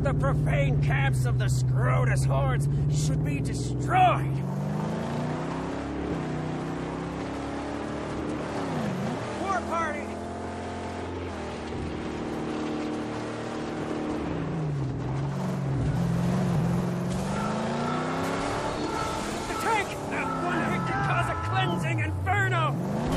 The profane camps of the Scrotus hordes should be destroyed. War party! The tank! That one hit can cause a cleansing inferno!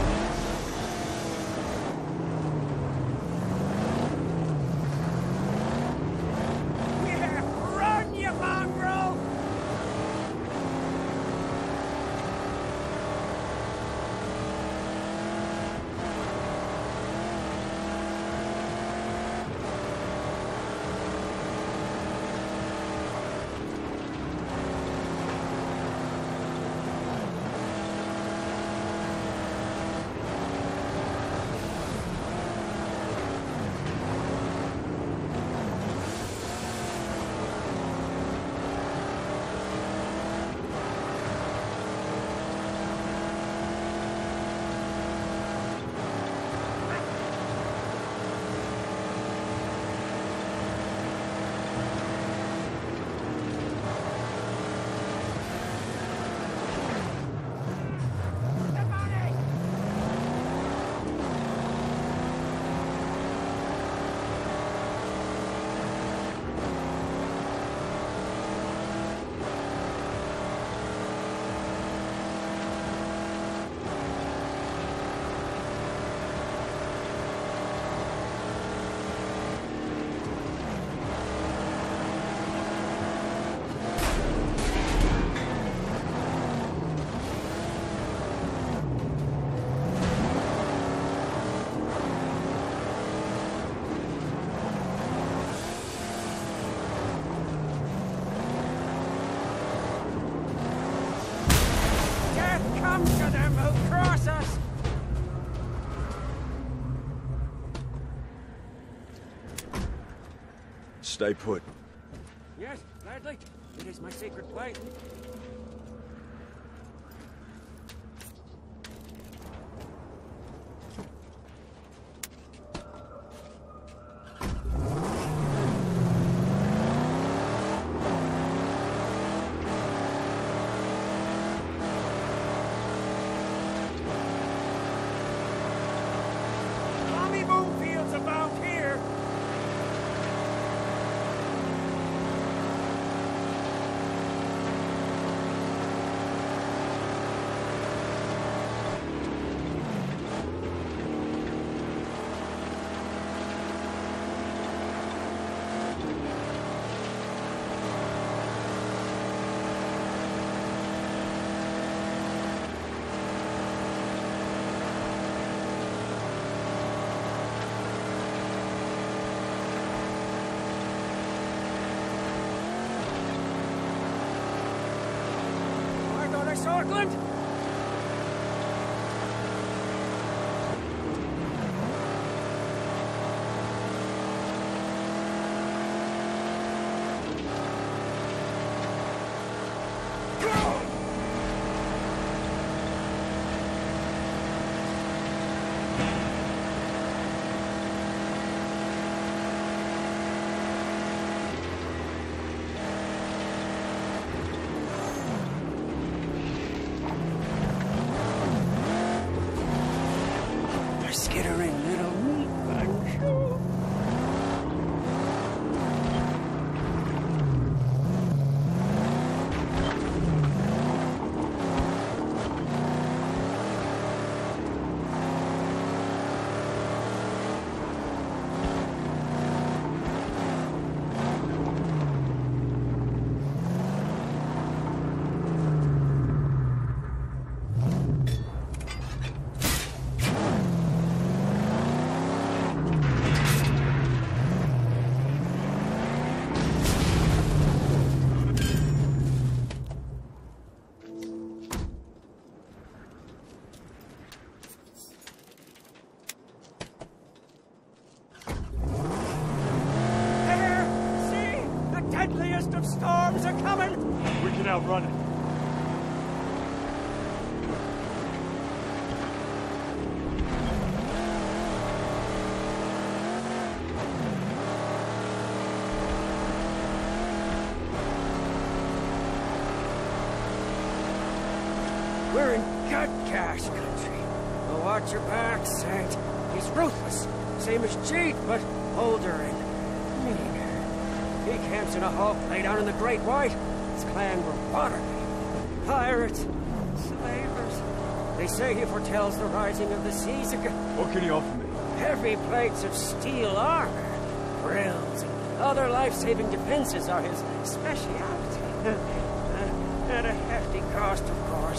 Stay put. Yes, gladly. It is my sacred place. Tommy Moonfield's about here. Sorkland? Skittering little meat bunch. Deadliest of storms are coming! We can outrun it. We're in Gutgash country. Well, watch your back, Saint. He's ruthless. Same as Jeet, but older and meaner. He camps in a hulk lay down in the Great White. His clan were water pirates, slavers. They say he foretells the rising of the seas again. What can he offer me? Heavy plates of steel armor, grills, and other life-saving defenses are his speciality. At a hefty cost, of course.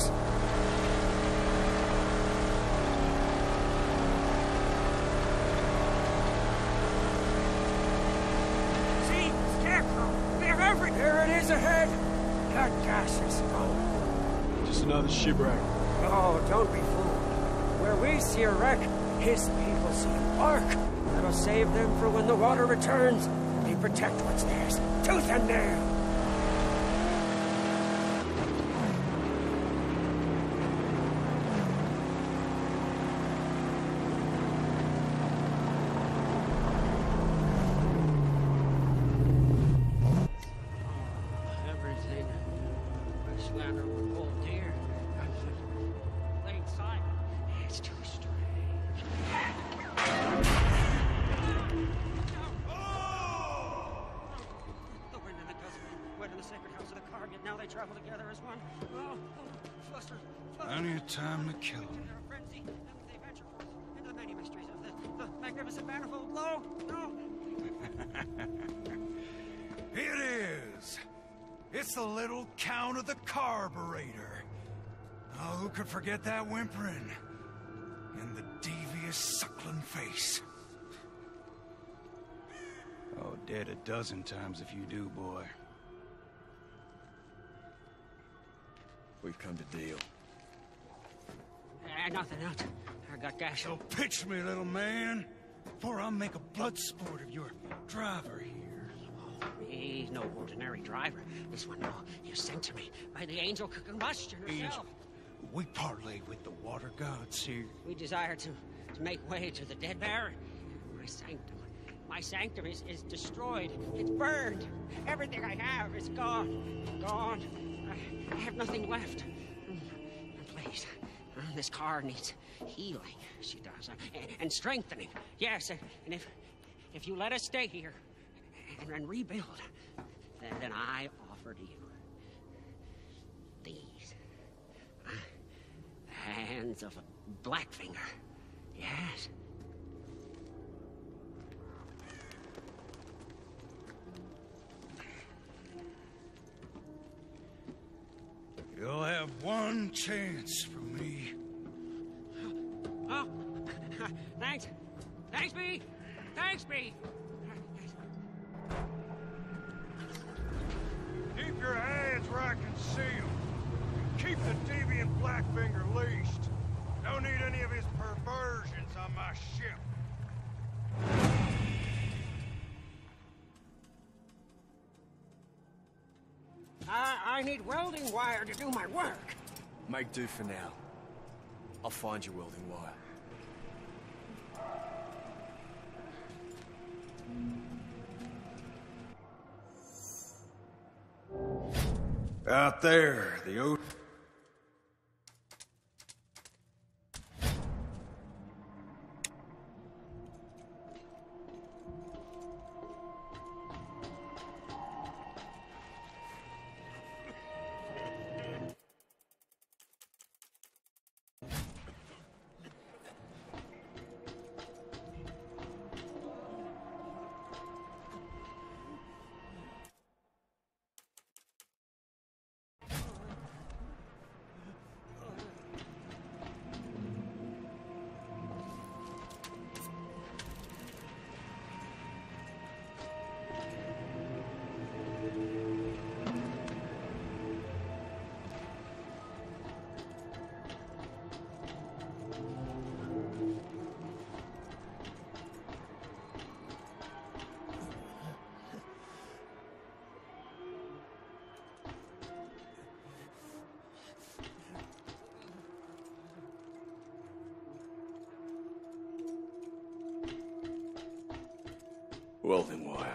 See, Scarecrow, they're everywhere. There it is ahead. Gutgash is gone. Just another shipwreck. Oh, don't be fooled. Where we see a wreck, his people see a bark. That'll save them for when the water returns. They protect what's theirs, tooth and nail. Everything. Westlander would hold dear. Late sight. It's too strange. The wind and the gust went in the sacred house of the Carget. Now they travel together as one. Oh, fluster. Plenty of time to kill him. In their frenzy, they venture forth into the many mysteries of the magnificent manifold. No, no. It is! It's the little Count of the Carburetor. Oh, who could forget that whimpering? And the devious suckling face. Oh, dead a dozen times if you do, boy. We've come to deal. Nothing else. I got gas. So pitch me, little man, before I make a blood sport of your driver here. He's no ordinary driver. This one, you sent to me by the angel combustion herself. We parlay with the water gods here. We desire to make way to the dead Baron. My sanctum is destroyed. It's burned. Everything I have is gone. Gone. I have nothing left. Please, this car needs healing. She does. And strengthening. Yes, and if you let us stay here and rebuild, then I offer to you these hands of a Blackfinger. Yes. You'll have one chance from me. Oh, thanks. Thanks, B. Thanks, B. Keep your hands where I can see them. Keep the deviant Blackfinger leashed. Don't need any of his perversions on my ship. I need welding wire to do my work. Make do for now. I'll find you welding wire. Out there, the ocean. Welding wire.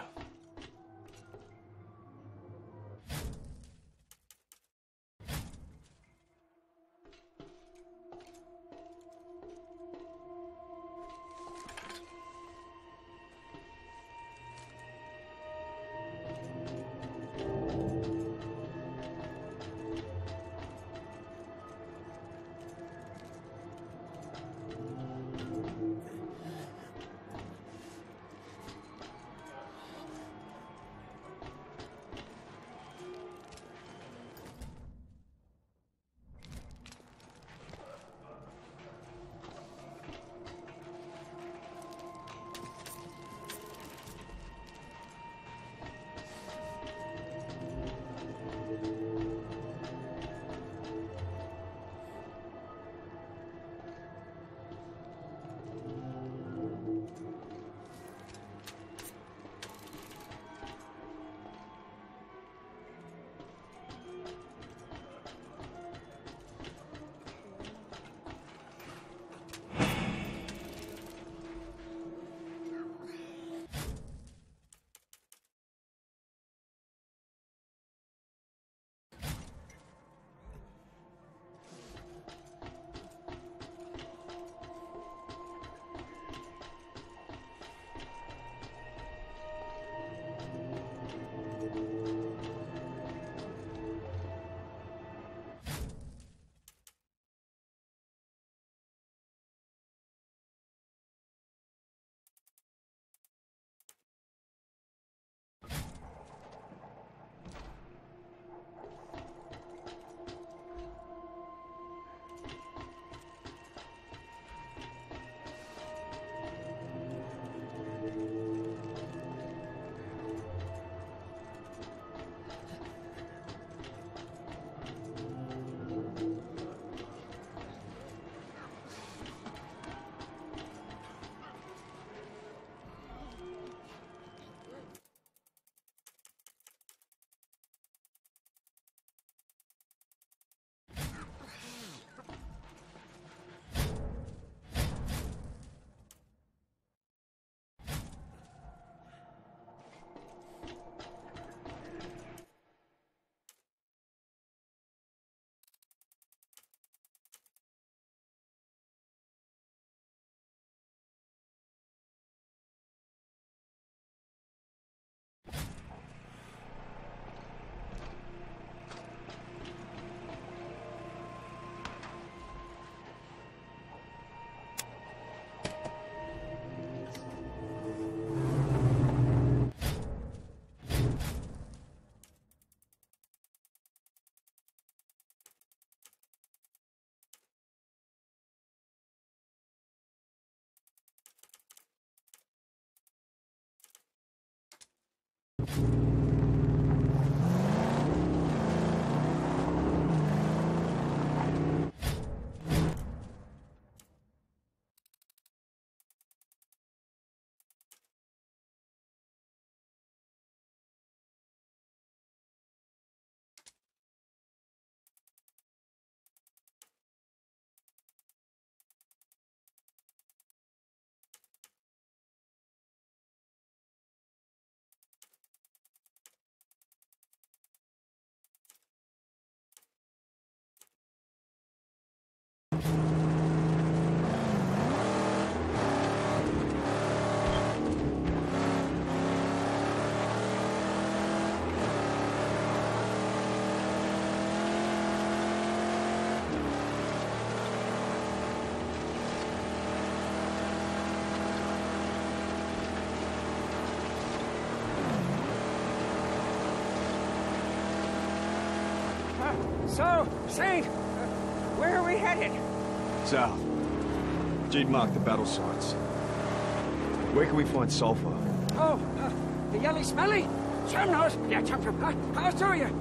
So, Saint, where are we headed? South. Jade marked the battle sites. Where can we find sulfur? Oh, the yellow smelly? Chum knows. Yeah, Chum. I'll show you.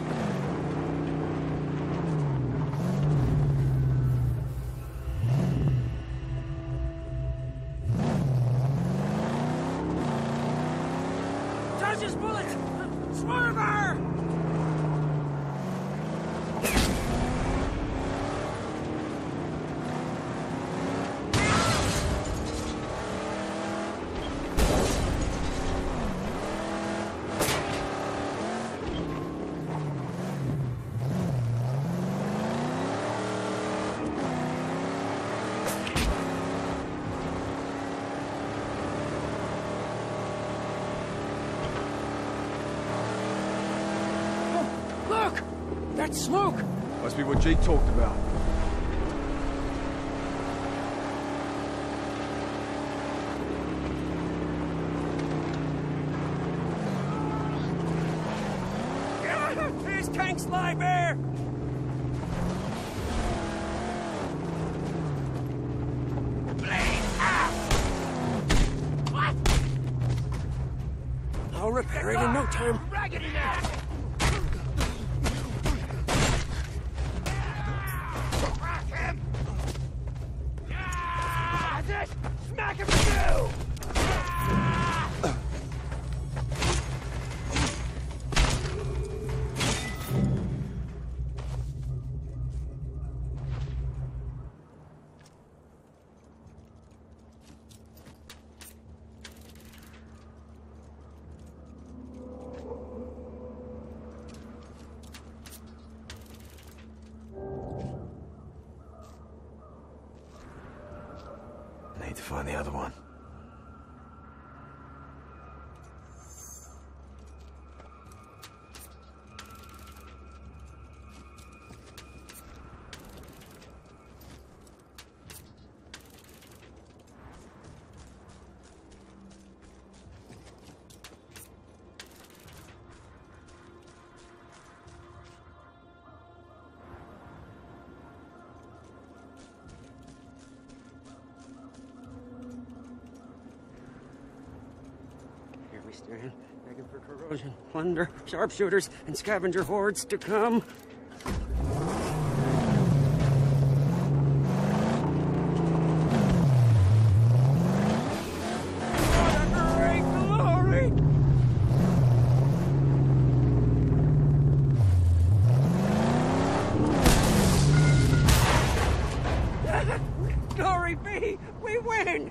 Dodge's bullet! Swerver! Look! That's smoke! Must be what Jade talked about. Here's tanks lie bare! Blade out! What? I'll repair it in no time. Raggedy now! Smack him through! Need to find the other one. Here we stand, begging for corrosion, plunder, sharpshooters, and scavenger hordes to come. What a great glory! Glory be! We win!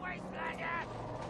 wastelander!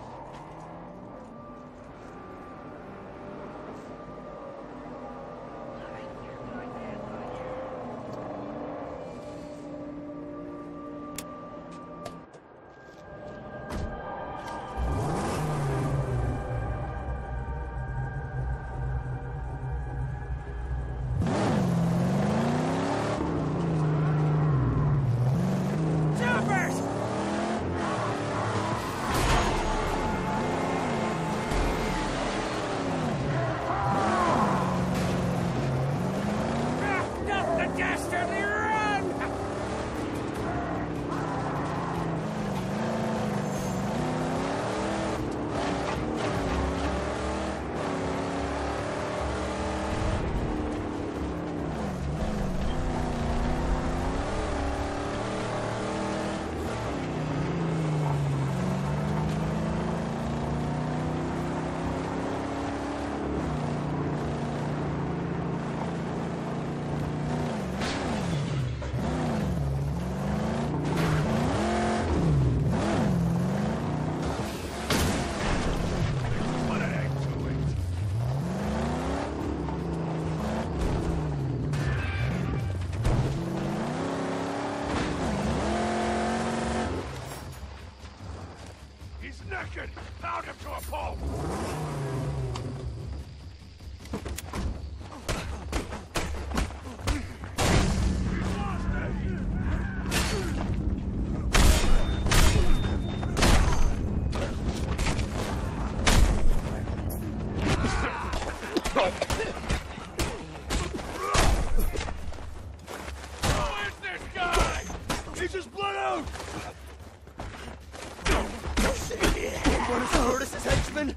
Naked! Pound him to a pulp! Who is this guy? He's just blood out! One of Curtis's henchmen?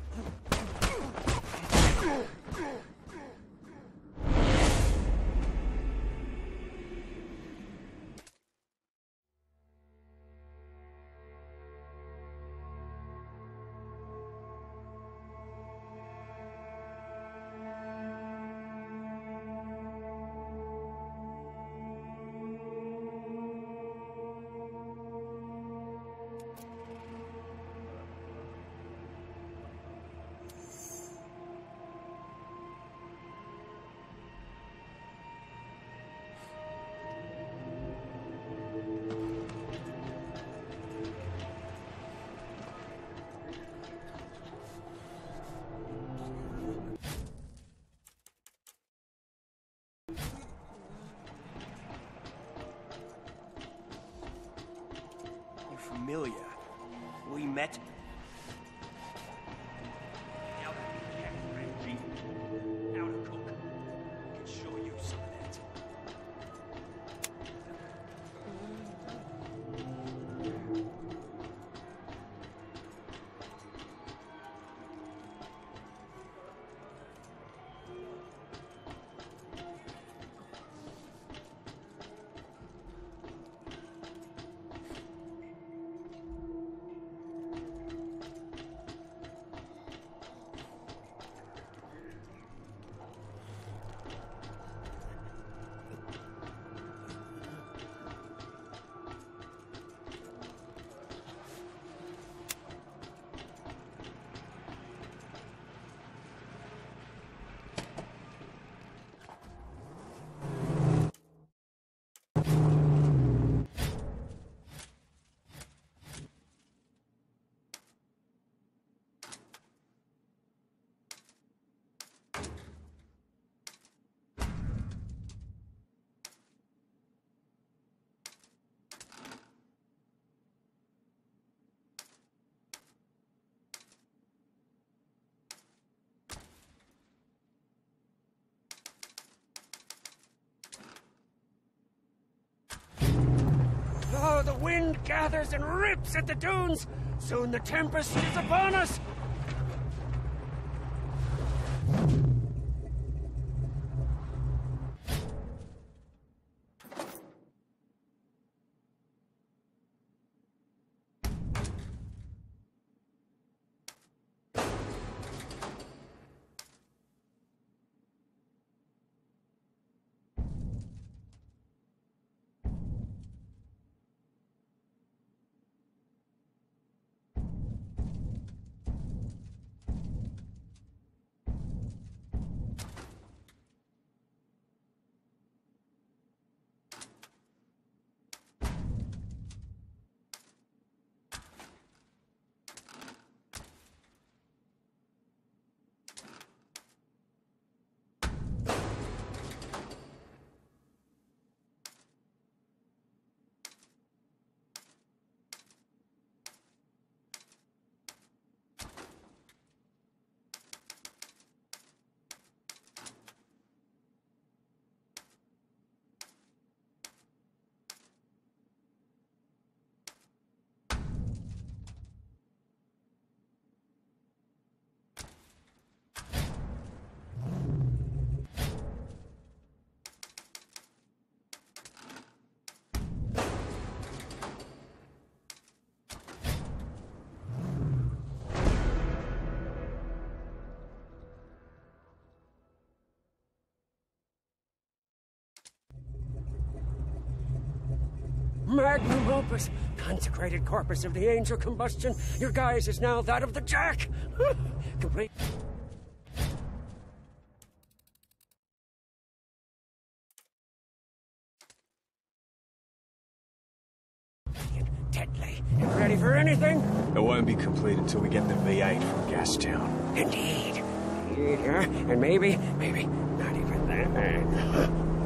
Familiar. We met. Now to cook. I can show you some of that. Oh, the wind gathers and rips at the dunes. Soon the tempest is upon us. Magnum opus, consecrated corpus of the angel combustion. Your guise is now that of the Jack. Complete. Deadly. You ready for anything? It won't be complete until we get the V8 from Gastown. Indeed. Indeed, yeah. And maybe not even that.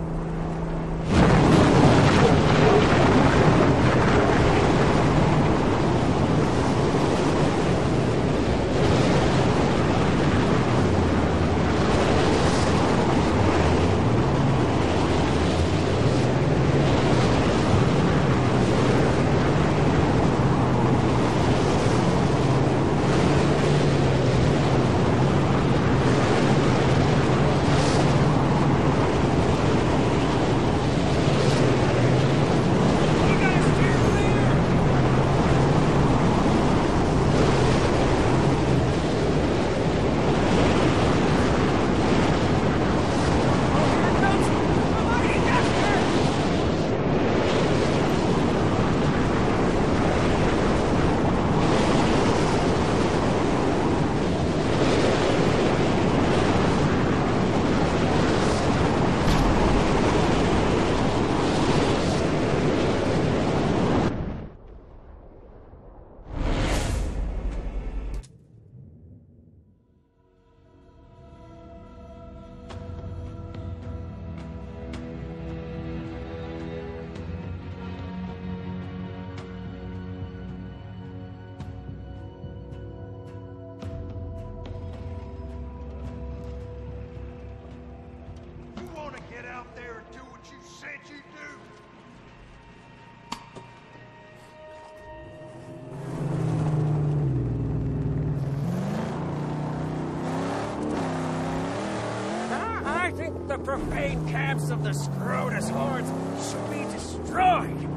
I think the profane camps of the Scrotus hordes should be destroyed.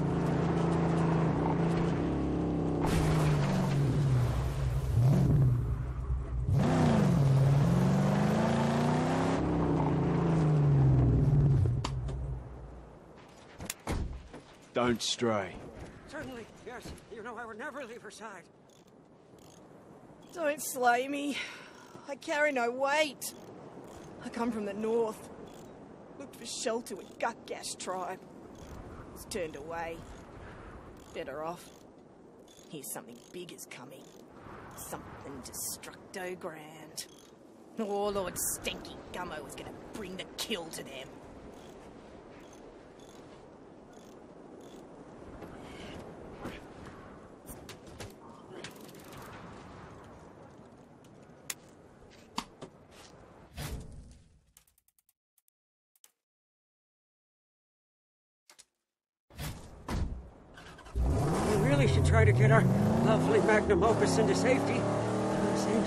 Don't stray. Certainly, yes. You know I would never leave her side. Don't slay me. I carry no weight. I come from the north. Looked for shelter with Gutgash tribe. Was turned away. Better off. Here's something big is coming. Something destructo grand. Oh, Lord Stinky Gummo was gonna bring the kill to them. We should try to get our lovely magnum opus into safety. Saint.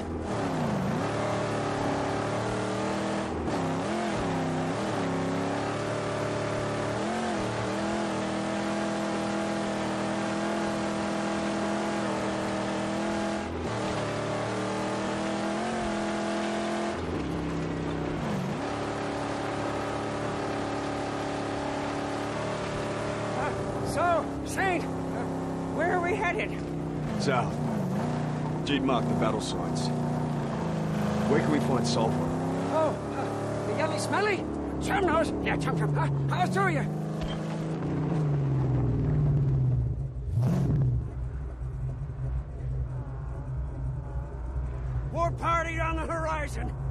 Saint, where are we headed? South. Jeed marked the battle sites. Where can we find sulfur? Oh, the yelly smelly? Chum knows. Yeah, chum. How's to you? War party on the horizon.